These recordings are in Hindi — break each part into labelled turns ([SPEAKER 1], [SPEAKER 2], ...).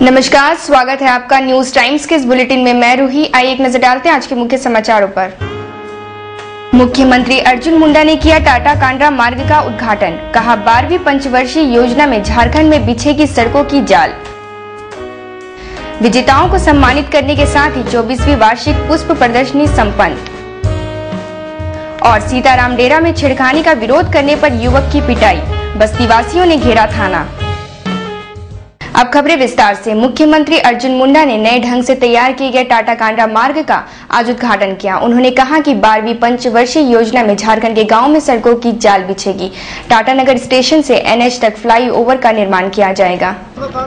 [SPEAKER 1] नमस्कार, स्वागत है आपका न्यूज टाइम्स के इस बुलेटिन में। मैं रूही। आइए एक नजर डालते हैं आज के मुख्य समाचारों पर। मुख्यमंत्री अर्जुन मुंडा ने किया टाटा कांड्रा मार्ग का उद्घाटन। कहा 12वीं पंचवर्षीय योजना में झारखंड में बिछेगी सड़कों की जाल। विजेताओं को सम्मानित करने के साथ ही 24वीं वार्षिक पुष्प प्रदर्शनी संपन्न। और सीताराम डेरा में छेड़खानी का विरोध करने पर युवक की पिटाई, बस्तीवासियों ने घेरा थाना। अब खबरें विस्तार से। मुख्यमंत्री अर्जुन मुंडा ने नए ढंग से तैयार किए गए टाटा कांड्रा मार्ग का आज उद्घाटन किया। उन्होंने कहा कि 12वीं पंचवर्षीय योजना में झारखंड के गांव में सड़कों की जाल बिछेगी। टाटा नगर स्टेशन से NH तक फ्लाईओवर का निर्माण किया जाएगा।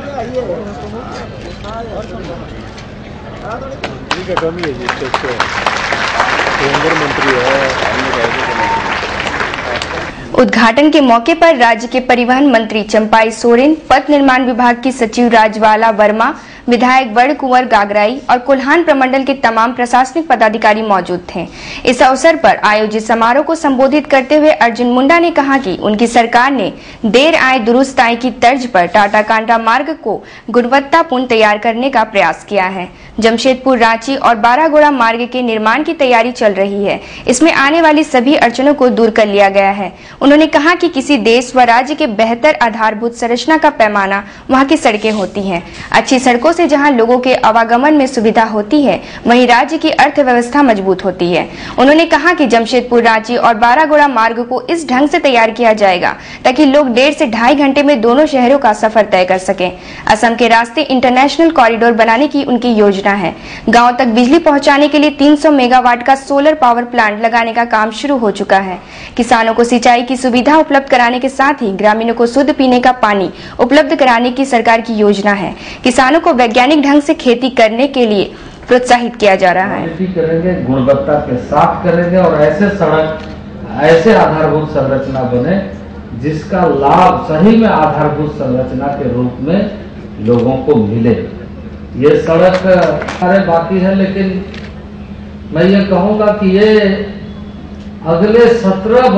[SPEAKER 1] उद्घाटन के मौके पर राज्य के परिवहन मंत्री चंपाई सोरेन, पथ निर्माण विभाग की सचिव राजवाला वर्मा, विधायक बड़ कुंवर गागराई और कोल्हान प्रमंडल के तमाम प्रशासनिक पदाधिकारी मौजूद थे। इस अवसर पर आयोजित समारोह को संबोधित करते हुए अर्जुन मुंडा ने कहा कि उनकी सरकार ने देर आए दुरुस्त आए की तर्ज पर टाटा कांड्रा मार्ग को गुणवत्तापूर्ण तैयार करने का प्रयास किया है। जमशेदपुर, रांची और बारागोड़ा मार्ग के निर्माण की तैयारी चल रही है। इसमें आने वाली सभी अड़चनों को दूर कर लिया गया है। उन्होंने कहा कि किसी देश व राज्य के बेहतर आधारभूत संरचना का पैमाना वहाँ की सड़कें होती हैं। अच्छी सड़कों से जहां लोगों के आवागमन में सुविधा होती है, वहीं राज्य की अर्थव्यवस्था मजबूत होती है। उन्होंने कहा कि जमशेदपुर, रांची और बारागोड़ा मार्ग को इस ढंग से तैयार किया जाएगा ताकि लोग 1.5 से 2.5 घंटे में दोनों शहरों का सफर तय कर सकें। असम के रास्ते इंटरनेशनल कॉरिडोर बनाने की उनकी योजना है। गाँव तक बिजली पहुँचाने के लिए 300 मेगावाट का सोलर पावर प्लांट लगाने का काम शुरू हो चुका है। किसानों को सिंचाई की सुविधा उपलब्ध कराने के साथ ही ग्रामीणों को शुद्ध पीने का पानी उपलब्ध कराने की सरकार की योजना है। किसानों को वैज्ञानिक ढंग से खेती करने के लिए प्रोत्साहित किया जा रहा है।
[SPEAKER 2] करेंगे, गुणवत्ता के साथ करेंगे और ऐसे सड़क, ऐसे आधारभूत संरचना बने जिसका लाभ सही में आधारभूत संरचना के रूप में लोगों को मिले। ये सड़क सारे बाकी है, लेकिन मैं ये कहूंगा कि ये अगले 17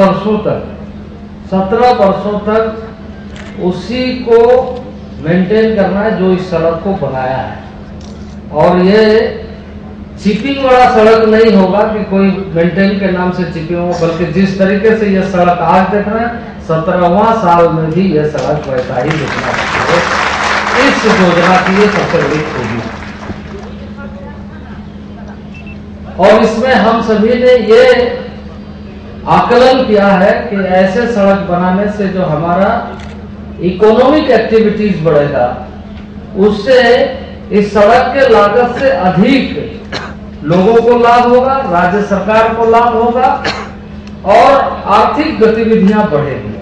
[SPEAKER 2] वर्षों तक उसी को मेंटेन करना है जो इस सड़क को बनाया है। और ये चिपिंग वाला सड़क नहीं होगा कि कोई मेंटेन के नाम से चिपिंग होगा, बल्कि जिस तरीके से ये सड़क आज देख रहे हैं, 17वां साल में भी ये सड़क वैसा ही दिखना चाहिए। इस योजना की ये सबसे बड़ी खूबी है। और इसमें हम सभी ने ये आकलन किया है कि ऐसे सड़क बनाने से जो हमारा इकोनॉमिक एक्टिविटीज बढ़ेगा, उससे इस सड़क के लागत से अधिक लोगों को लाभ होगा, राज्य सरकार को लाभ होगा और आर्थिक गतिविधियां बढ़ेगी।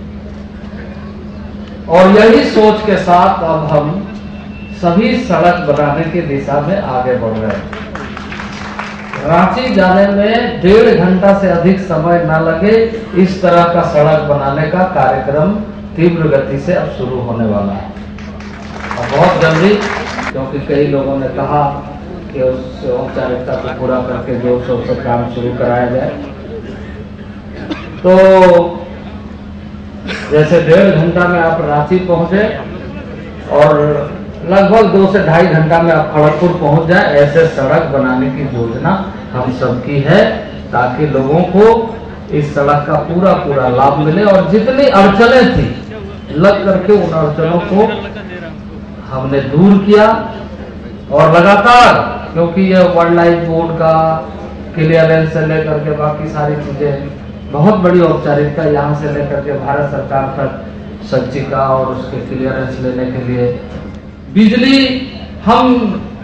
[SPEAKER 2] और यही सोच के साथ अब हम सभी सड़क बनाने की दिशा में आगे बढ़ रहे हैं। रांची जाने में 1.5 घंटा से अधिक समय न लगे, इस तरह का सड़क बनाने का कार्यक्रम तीव्र गति से अब शुरू होने वाला है। और बहुत जल्दी, क्योंकि कई लोगों ने कहा कि उस औपचारिकता को पूरा करके जोर शोर से काम शुरू कराया जाए, तो जैसे 1.5 घंटा में आप रांची पहुंचे और लगभग 2 से 2.5 घंटा में आप खड़गपुर पहुंच जाए, ऐसे सड़क बनाने की योजना हम सबकी है, ताकि लोगों को इस सड़क का पूरा लाभ मिले। और जितनी अड़चनें थी लग करके उन अड़चनों को हमने दूर किया। और लगातार, क्योंकि ये वाइल्ड लाइफ बोर्ड का क्लियरेंस से लेकर के बाकी सारी चीजें, बहुत बड़ी औपचारिकता यहाँ से लेकर के भारत सरकार तक संचिका और उसके क्लियरेंस लेने के लिए बिजली, हम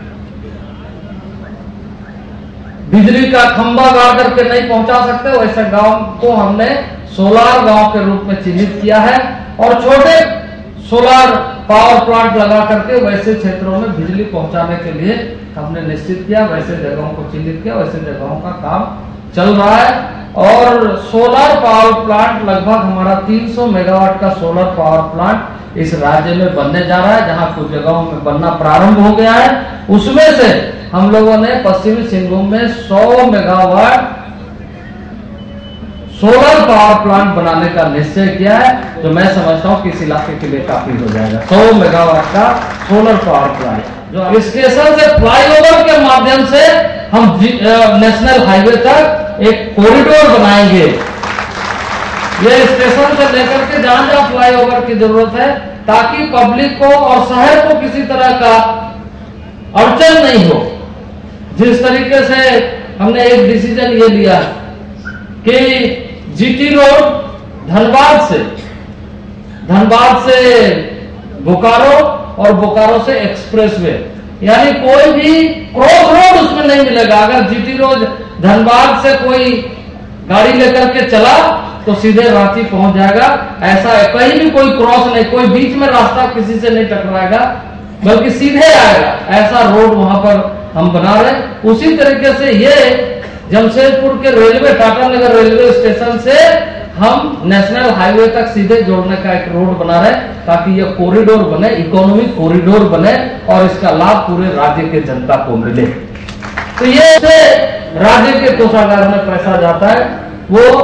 [SPEAKER 2] बिजली का खंभा गाड़ करके नहीं पहुंचा सकते, वैसे गांव को हमने सोलार गांव के रूप में चिन्हित किया है और छोटे सोलार पावर प्लांट लगा करके वैसे क्षेत्रों में बिजली पहुंचाने के लिए हमने निश्चित किया, वैसे जगहों को चिन्हित किया, वैसे जगहों का काम चल रहा है। और सोलर पावर प्लांट लगभग हमारा 300 मेगावाट का सोलर पावर प्लांट इस राज्य में बनने जा रहा है, जहां कुछ जगहों में बनना प्रारंभ हो गया है। उसमें से हम लोगों ने पश्चिमी सिंहभूम में 100 मेगावाट सोलर पावर प्लांट बनाने का निश्चय किया है, जो मैं समझता हूं कि इस इलाके के लिए काफी हो जाएगा। 100 मेगावाट का सोलर पावर प्लांट, जो स्टेशन से फ्लाईओवर के माध्यम से हम नेशनल हाईवे तक एक कॉरिडोर बनाएंगे। ये स्टेशन से लेकर के जहां जहां फ्लाईओवर की जरूरत है, ताकि पब्लिक को और शहर को किसी तरह का अड़चन नहीं हो। जिस तरीके से हमने एक डिसीजन ये लिया कि जीटी रोड धनबाद से बोकारो और बोकारो से एक्सप्रेसवे, यानी कोई भी क्रॉस रोड उसमें नहीं मिलेगा। अगर जीटी रोड धनबाद से कोई गाड़ी लेकर के चला तो सीधे रांची पहुंच जाएगा। ऐसा है, कहीं भी कोई क्रॉस नहीं, कोई बीच में रास्ता किसी से नहीं टकराएगा, बल्कि सीधे आएगा। ऐसा रोड वहां पर हम बना रहे। उसी तरीके से ये जमशेदपुर के railway, Tata Nagar railway station से हम नेशनल हाईवे तक सीधे जोड़ने का एक रोड बना रहे, ताकि ये कॉरिडोर बने, इकोनॉमिक कॉरिडोर बने और इसका लाभ पूरे राज्य के जनता को मिले। तो ये राज्य के कोषागार में पैसा जाता है, वो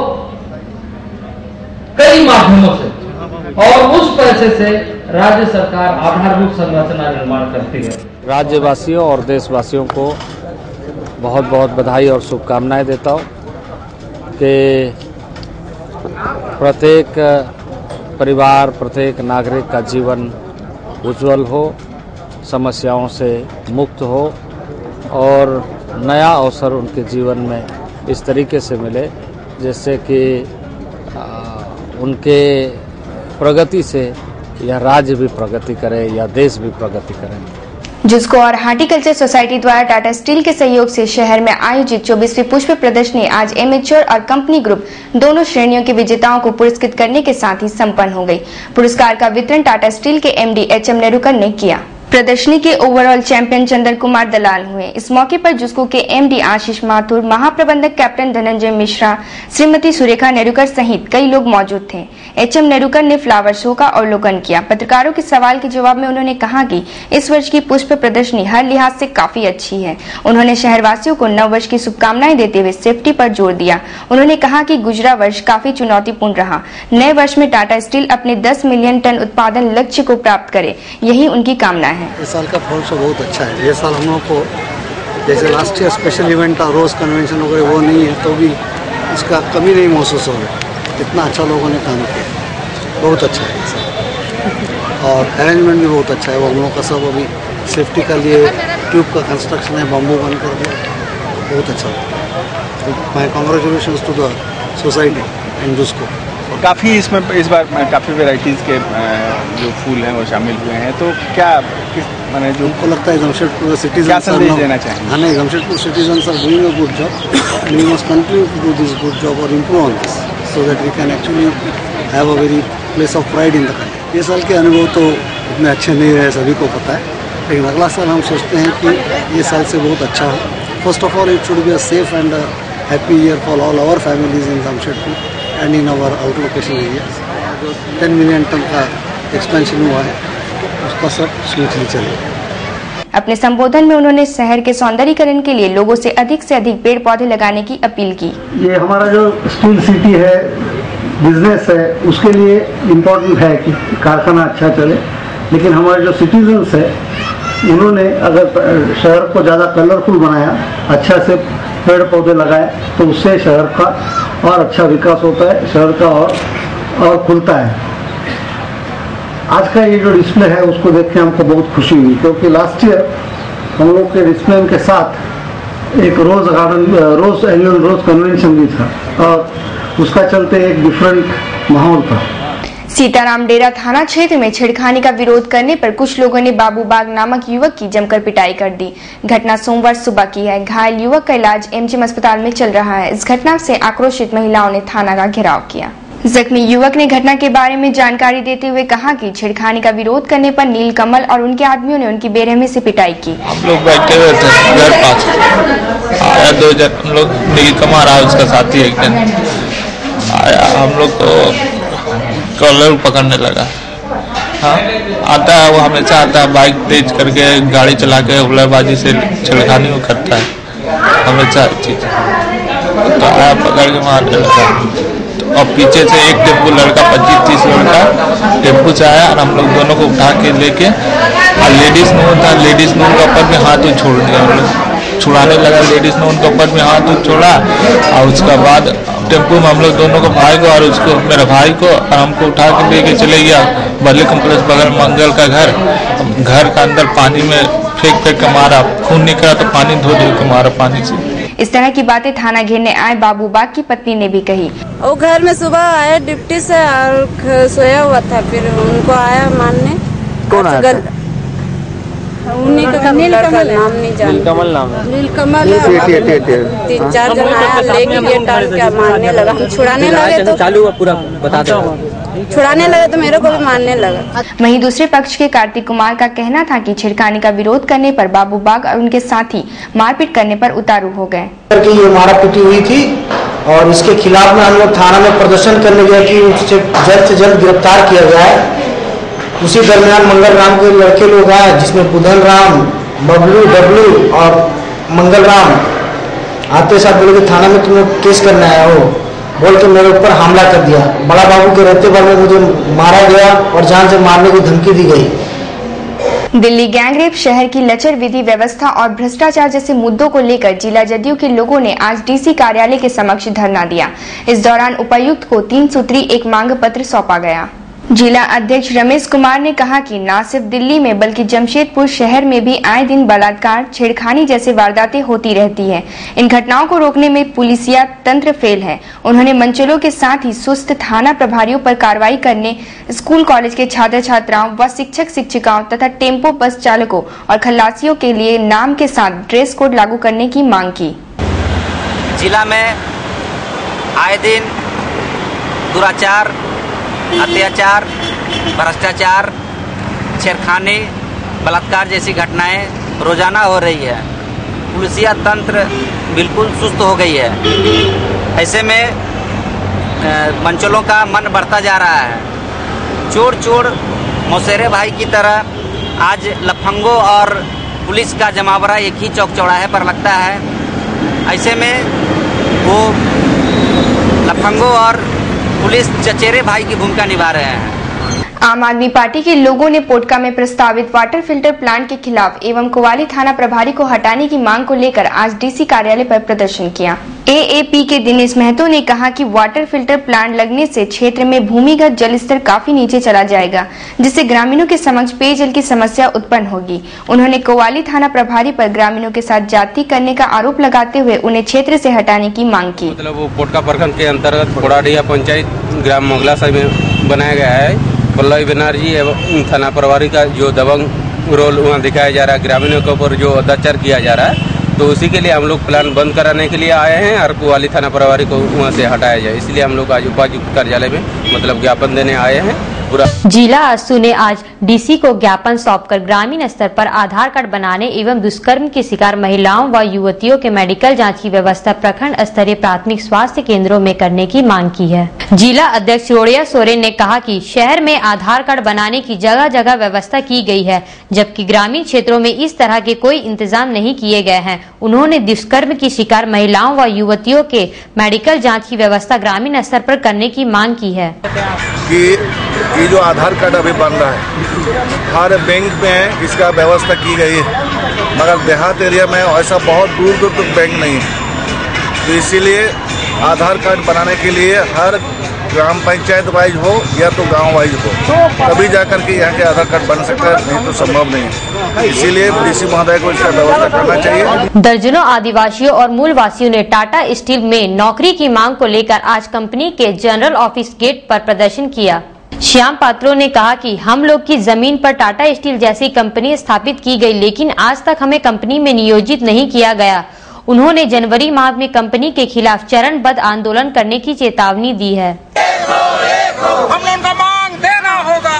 [SPEAKER 2] कई माध्यमों से, और उस पैसे से राज्य सरकार आधारभूत संरचना निर्माण करती है।
[SPEAKER 3] राज्यवासियों और देशवासियों को बहुत बहुत बधाई और शुभकामनाएं देता हूं कि प्रत्येक परिवार, प्रत्येक नागरिक का जीवन उज्जवल हो, समस्याओं से मुक्त हो और नया अवसर उनके जीवन में इस तरीके से मिले जिससे कि उनके प्रगति से यह राज्य भी प्रगति करे या देश भी प्रगति करे।
[SPEAKER 1] जुस्को और हार्टिकल्चर सोसाइटी द्वारा टाटा स्टील के सहयोग से शहर में आयोजित 24वीं पुष्प प्रदर्शनी आज एमेच्योर और कंपनी ग्रुप दोनों श्रेणियों के विजेताओं को पुरस्कृत करने के साथ ही संपन्न हो गई। पुरस्कार का वितरण टाटा स्टील के एमडी एचएम नेरुकर ने किया। प्रदर्शनी के ओवरऑल चैंपियन चंद्र कुमार दलाल हुए। इस मौके पर जुस्को के एमडी आशीष माथुर, महाप्रबंधक कैप्टन धनंजय मिश्रा, श्रीमती सुरेखा नेरुकर सहित कई लोग मौजूद थे। एचएम नेरुकर ने फ्लावर शो का अवलोकन किया। पत्रकारों के सवाल के जवाब में उन्होंने कहा कि इस वर्ष की पुष्प प्रदर्शनी हर लिहाज से काफी अच्छी है। उन्होंने शहरवासियों को नव वर्ष की शुभकामनाएं देते हुए सेफ्टी पर जोर दिया। उन्होंने कहा कि गुजरा वर्ष काफी चुनौतीपूर्ण रहा। नए वर्ष में टाटा स्टील अपने 10 मिलियन टन उत्पादन लक्ष्य को प्राप्त करे, यही उनकी कामना है।
[SPEAKER 4] इस साल का फ्लावर शो बहुत अच्छा है। ये साल हम लोग को जैसे लास्ट ईयर स्पेशल इवेंट था, रोज कन्वेंशन वगैरह वो नहीं है, तो भी इसका कमी नहीं महसूस हो रहा। इतना अच्छा लोगों ने काम किया, बहुत अच्छा है ये साल। और अरेंजमेंट भी बहुत अच्छा है। वो हम लोग का सब अभी सेफ्टी का लिए ट्यूब का कंस्ट्रक्शन है, बम्बू बन कर दिया, बहुत अच्छा। My congratulations to the society and JUSCO.
[SPEAKER 5] काफ़ी इसमें इस बार काफ़ी वेराइटीज़ के जो फूल हैं वो शामिल हुए हैं, तो क्या मैंने जो
[SPEAKER 4] हमको लगता है जमशेदपुर सिटीजन
[SPEAKER 5] क्या संदेश देना चाहेंगे?
[SPEAKER 4] हाँ, नहीं, Jamshedpur citizen are doing a good job and we must continue to do this good job और improve on this so that we can actually have a very place of pride in the country. ये साल के अनुभव तो इतने अच्छे नहीं रहे, सभी को पता है, लेकिन अगला साल हम सोचते हैं कि ये साल से बहुत अच्छा हो। First of all it should be a safe and happy year for all our families in Jamshedpur and in our out location area. 10 million ton का एक्सपेंशन हुआ है, उसका सब स्मूथली चलेगा।
[SPEAKER 1] अपने संबोधन में उन्होंने शहर के सौंदर्यीकरण के लिए लोगों से अधिक पेड़ पौधे लगाने की अपील की।
[SPEAKER 6] ये हमारा जो स्टील सिटी है, बिजनेस है, उसके लिए इम्पोर्टेंट है कि कारखाना अच्छा चले, लेकिन हमारे जो सिटीजन्स है उन्होंने अगर शहर को ज़्यादा कलरफुल बनाया, अच्छा से पेड़ पौधे लगाए, तो उससे शहर का और अच्छा विकास होता है, शहर का और खुलता है। आज का ये जो डिस्प्ले है उसको देख के हमको बहुत खुशी हुई, क्योंकि लास्ट ईयर हम लोग के डिस्प्ले के साथ एक रोज एनुअल रोज कन्वेंशन भी था और उसका चलते एक डिफरेंट माहौल था।
[SPEAKER 1] सीताराम डेरा थाना क्षेत्र में छेड़खानी का विरोध करने पर कुछ लोगों ने बाबू बाग नामक युवक की जमकर पिटाई कर दी। घटना सोमवार सुबह की है। घायल युवक का इलाज एमजीएम अस्पताल में चल रहा है। इस घटना से आक्रोशित महिलाओं ने थाना का घेराव किया। जख्मी युवक ने घटना के बारे में जानकारी देते हुए कहा कि छेड़खानी का विरोध करने पर नीलकमल और उनके आदमियों ने उनकी बेरहमी से पिटाई की।
[SPEAKER 7] हम लोग बैठे हुए थे घर पास, आया 2 जन, हम लोग नीलकमल आया, उसका साथी एक जन आया, हम लोग तो कॉलर पकड़ने लगा। हाँ, आता है वो, हमेशा आता है, बाइक तेज करके गाड़ी चला के हुल्लाबाजी से छेड़खानी को करता है, हमेशा चीज तो आया, पकड़ के मारने लगा। और पीछे से एक टेम्पो लड़का 25-30 लड़का टेम्पो से आया और हम लोग दोनों को उठा के लेके और लेडीज ने उनका ऊपर में हाथ छोड़ दिया, हम लोग छुड़ाने लगा। लेडीज ने उनके ऊपर में हाथ छोड़ा और उसके बाद टेम्पो में हम लोग दोनों को भाई को और उसको मेरे भाई को और हमको उठा के लेके चले गया बल्ले कम्प्लेक्स बगल मंगल का घर का अंदर पानी में फेंक के मारा, खून निकला तो पानी धो के मारा पानी से।
[SPEAKER 1] इस तरह की बातें थाना घेरने आए बाबू बाग की पत्नी ने भी कही।
[SPEAKER 8] वो घर में सुबह आया डिप्टी से और सोया हुआ था, फिर उनको आया मारने।
[SPEAKER 9] कौन आया?
[SPEAKER 8] उन्हीं का नीलकमल नाम नहीं जानते।
[SPEAKER 9] नीलकमल नाम है।
[SPEAKER 8] नीलकमल 3-4 जन आया लेके ये टाल के मारने लगा। हम छुड़ाने लगे तो
[SPEAKER 9] चालू हुआ पूरा बता दो।
[SPEAKER 8] छुड़ाने लगे तो मेरे को भी मारने लगा।
[SPEAKER 1] वहीं दूसरे पक्ष के कार्तिक कुमार का कहना था कि छिड़काने का विरोध करने पर बाबू बाग और उनके साथी मारपीट करने पर उतारू हो गए।
[SPEAKER 10] ये मारापीटी हुई थी और इसके खिलाफ में हम लोग थाना में प्रदर्शन करने गए कि उससे जल्द से जल्द गिरफ्तार किया जाए। उसी दरमियान मंगल राम के लड़के लोग आए जिसमें बुधन राम, बबलू, डबलू और मंगल राम आते साथ बोले कि थाना में तुम्हें केस करना है, हो बोल के मेरे ऊपर हमला कर दिया। बड़ा बाबू के रहते पर में मुझे मारा गया और जान से मारने की धमकी दी गई।
[SPEAKER 1] दिल्ली गैंगरेप, शहर की लचर विधि व्यवस्था और भ्रष्टाचार जैसे मुद्दों को लेकर जिला जदयू के लोगों ने आज डीसी कार्यालय के समक्ष धरना दिया। इस दौरान उपायुक्त को 3 सूत्री एक मांग पत्र सौंपा गया। जिला अध्यक्ष रमेश कुमार ने कहा कि न सिर्फ दिल्ली में बल्कि जमशेदपुर शहर में भी आए दिन बलात्कार, छेड़खानी जैसे वारदातें होती रहती हैं। इन घटनाओं को रोकने में पुलिसिया तंत्र फेल है। उन्होंने मंचलों के साथ ही सुस्त थाना प्रभारियों पर कार्रवाई करने, स्कूल कॉलेज के छात्र छात्राओं व शिक्षक शिक्षिकाओं तथा टेम्पो बस चालकों और खल्लासियों के लिए नाम के साथ ड्रेस कोड लागू करने की मांग की।
[SPEAKER 11] जिला में आए दिन दुराचार, अत्याचार, भ्रष्टाचार, छेड़खानी, बलात्कार जैसी घटनाएं रोजाना हो रही है। पुलिसिया तंत्र बिल्कुल सुस्त हो गई है। ऐसे में मंचलों का मन बढ़ता जा रहा है। चोर चोर मौसेरे भाई की तरह आज लफंगों और पुलिस का जमावड़ा एक ही चौक चौराहे पर लगता है। ऐसे में वो लफंगों और पुलिस चचेरे भाई की भूमिका निभा रहे हैं।
[SPEAKER 1] आम आदमी पार्टी के लोगों ने पोटका में प्रस्तावित वाटर फिल्टर प्लांट के खिलाफ एवं कोवाली थाना प्रभारी को हटाने की मांग को लेकर आज डीसी कार्यालय पर प्रदर्शन किया। एएपी के दिनेश महतो ने कहा कि वाटर फिल्टर प्लांट लगने से क्षेत्र में भूमिगत जल स्तर काफी नीचे चला जाएगा, जिससे ग्रामीणों के समक्ष पेयजल की समस्या उत्पन्न होगी। उन्होंने कोवाली थाना प्रभारी पर ग्रामीणों के साथ जाति करने का आरोप लगाते हुए उन्हें क्षेत्र से हटाने की मांग की।
[SPEAKER 12] मतलब वो पोटका प्रखंड के अंतर्गत कोड़ाडिया पंचायत ग्राम मोगला साहिब में बनाया गया है। पल्लवी बनर्जी एवं थाना प्रभारी का जो दबंग रोल वहाँ दिखाया जा रहा है, ग्रामीणों के ऊपर जो अत्याचार किया जा रहा है, तो उसी के लिए हम लोग प्लान बंद कराने के लिए आए हैं और कोवाली थाना प्रभारी को वहाँ से हटाया जाए, इसलिए हम लोग आज उपायुक्त कार्यालय में मतलब ज्ञापन देने आए हैं।
[SPEAKER 13] जिला आसू ने आज डीसी को ज्ञापन सौंपकर ग्रामीण स्तर पर आधार कार्ड बनाने एवं दुष्कर्म की शिकार महिलाओं व युवतियों के मेडिकल जांच की व्यवस्था प्रखंड स्तरीय प्राथमिक स्वास्थ्य केंद्रों में करने की मांग की है। जिला अध्यक्ष रोड़िया सोरेन ने कहा कि शहर में आधार कार्ड बनाने की जगह जगह व्यवस्था की गई है, जबकि ग्रामीण क्षेत्रों में इस तरह के कोई इंतजाम नहीं किए गए हैं। उन्होंने दुष्कर्म की शिकार महिलाओं व युवतियों के मेडिकल जाँच की व्यवस्था ग्रामीण स्तर पर करने की मांग की है।
[SPEAKER 14] ये जो आधार कार्ड अभी बन रहा है, हर बैंक में इसका व्यवस्था की गई है, मगर देहात एरिया में ऐसा बहुत दूर दूर तक बैंक नहीं है। तो इसीलिए आधार कार्ड बनाने के लिए हर ग्राम पंचायत वाइज हो या तो गांव वाइज हो, तभी जाकर के यहाँ के आधार कार्ड बन सकता है, नहीं तो संभव नहीं है। इसीलिए डीसी महोदय को इसका व्यवस्था करना चाहिए।
[SPEAKER 13] दर्जनों आदिवासियों और मूलवासियों ने टाटा स्टील में नौकरी की मांग को लेकर आज कंपनी के जनरल ऑफिस गेट पर प्रदर्शन किया। श्याम पात्रो ने कहा कि हम लोग की जमीन पर टाटा स्टील जैसी कंपनी स्थापित की गई, लेकिन आज तक हमें कंपनी में नियोजित नहीं किया गया। उन्होंने जनवरी माह में कंपनी के खिलाफ चरणबद्ध आंदोलन करने की चेतावनी दी है।
[SPEAKER 15] हम लोगों का मांग देना होगा।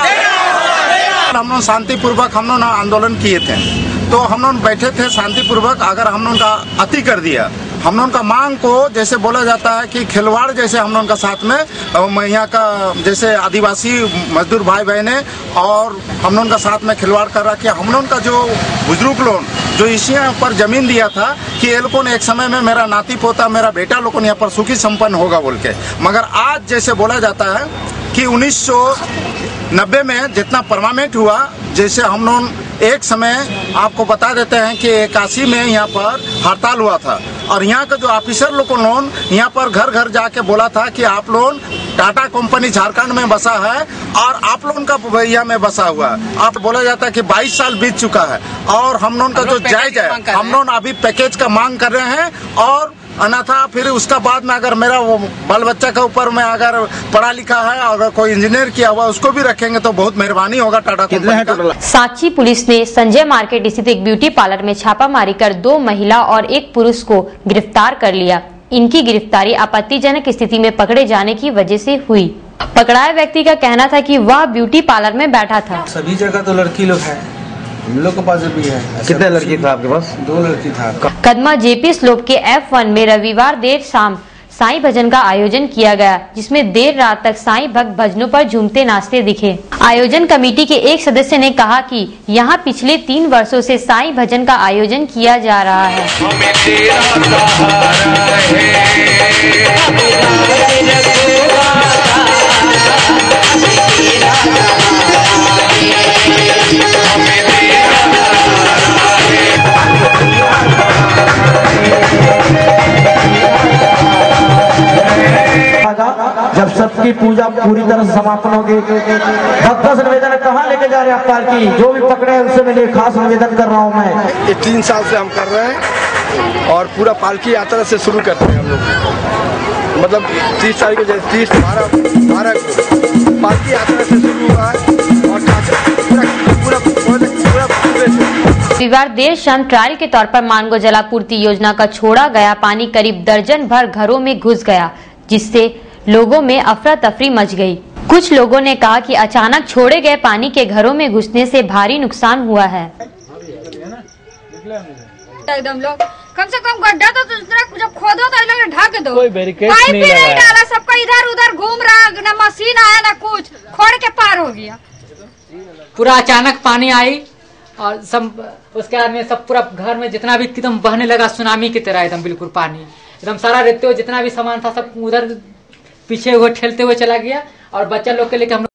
[SPEAKER 15] हम लोग शांतिपूर्वक हम लोग आंदोलन किए थे, तो हम लोग बैठे थे शांतिपूर्वक। अगर हम लोगों का अति कर दिया, हम लोगों का मांग को जैसे बोला जाता है कि खिलवाड़ जैसे हम लोगों का साथ में यहाँ का जैसे आदिवासी मजदूर भाई बहने और हम लोगों का साथ में खिलवाड़ कर रहा कि हम लोगों का जो बुजुर्ग लोग जो इसी यहाँ पर जमीन दिया था कि ये लोगों ने एक समय में मेरा नाती पोता मेरा बेटा लोगों ने यहाँ पर सुखी संपन्न होगा बोल के, मगर आज जैसे बोला जाता है कि 1990 में जितना परमानेंट हुआ, जैसे हम लोग एक समय आपको बता देते हैं कि 81 में यहाँ पर हड़ताल हुआ था और यहाँ का जो ऑफिसर लोगों ने यहाँ पर घर घर जाके बोला था कि आप लोग टाटा कंपनी झारखंड में बसा है और आप लोगों का भैया में बसा हुआ है। आप बोला जाता है कि 22 साल बीत चुका है और हम लोगों का जो जायज है, हम लोग अभी पैकेज का मांग कर रहे हैं और अन्यथा फिर उसका बाद में अगर मेरा वो बाल बच्चा के ऊपर में अगर पढ़ा लिखा है, अगर कोई इंजीनियर किया हुआ उसको भी रखेंगे तो बहुत मेहरबानी होगा टाटा कंपनी का।
[SPEAKER 13] सांची पुलिस ने संजय मार्केट स्थित एक ब्यूटी पार्लर में छापामारी कर 2 महिला और 1 पुरुष को गिरफ्तार कर लिया। इनकी गिरफ्तारी आपत्तिजनक स्थिति में पकड़े जाने की वजह से हुई। पकड़ाए व्यक्ति का कहना था कि वह ब्यूटी पार्लर में बैठा था।
[SPEAKER 10] सभी जगह तो लड़की लोग हैं, हम लोग के पास भी है।
[SPEAKER 9] कितने लड़की था आपके पास?
[SPEAKER 10] 2 लड़की था।
[SPEAKER 13] कदमा जेपी स्लोप के F1 में रविवार देर शाम साईं भजन का आयोजन किया गया, जिसमें देर रात तक साईं भक्त भजनों पर झूमते नाचते दिखे। आयोजन कमेटी के एक सदस्य ने कहा कि यहां पिछले 3 वर्षों से साईं भजन का आयोजन किया जा रहा है।
[SPEAKER 10] जब सबकी पूजा पूरी तरह समापन होगी, भक्तों से निवेदन कहाँ लेके जा रहे हैं आप पालकी? जो भी पकड़े हैं उनसे मेरे खास निवेदन कर रहा हूँ मैं।
[SPEAKER 16] ये 3 साल से हम कर रहे हैं और पूरा पालकी यात्रा से शुरू करते हैं हम लोग, मतलब 30 तारीख को 12 पालकी यात्रा से शुरू हुआ है और पूरा
[SPEAKER 13] रविवार देर शाम ट्रायल के तौर पर मानगो जलापूर्ति योजना का छोड़ा गया पानी करीब दर्जन भर घरों में घुस गया, जिससे लोगों में अफरा तफरी मच गई। कुछ लोगों ने कहा कि अचानक छोड़े गए पानी के घरों में घुसने से भारी नुकसान हुआ है।
[SPEAKER 17] एकदम लोग कम से कम गड्ढा तो जब खोदो तो लोग ढक दो,
[SPEAKER 18] कोई बैरिकेड
[SPEAKER 17] नहीं डाला, सबका इधर उधर घूम रहा, न मशीन आया न कुछ, खोद के पार हो गया।
[SPEAKER 18] पूरा अचानक पानी आई और सब उसके बाद में सब पूरा घर में जितना भी एकदम बहने लगा, सुनामी की तरह एकदम बिल्कुल पानी एकदम सारा रहते हुए जितना भी सामान था सब उधर पीछे हुए ठेलते हुए चला गया और बच्चा लोग के लेके हम